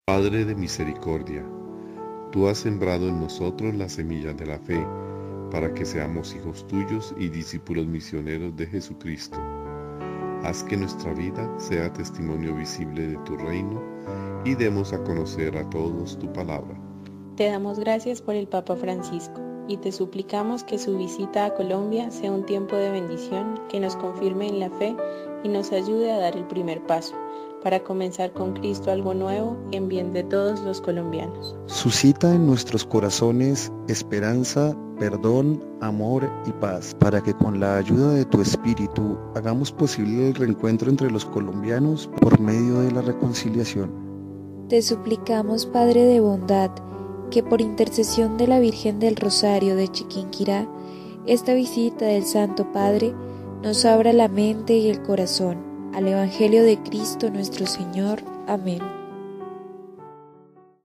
Padre de misericordia, tú has sembrado en nosotros la semilla de la fe, para que seamos hijos tuyos y discípulos misioneros de Jesucristo. Haz que nuestra vida sea testimonio visible de tu reino y demos a conocer a todos tu palabra. Te damos gracias por el Papa Francisco y te suplicamos que su visita a Colombia sea un tiempo de bendición que nos confirme en la fe y nos ayude a dar el primer paso para comenzar con Cristo algo nuevo en bien de todos los colombianos. Suscita en nuestros corazones esperanza, perdón, amor y paz, para que con la ayuda de tu Espíritu hagamos posible el reencuentro entre los colombianos por medio de la reconciliación. Te suplicamos, Padre de bondad, que por intercesión de la Virgen del Rosario de Chiquinquirá, esta visita del Santo Padre nos abra la mente y el corazón al Evangelio de Cristo nuestro Señor. Amén.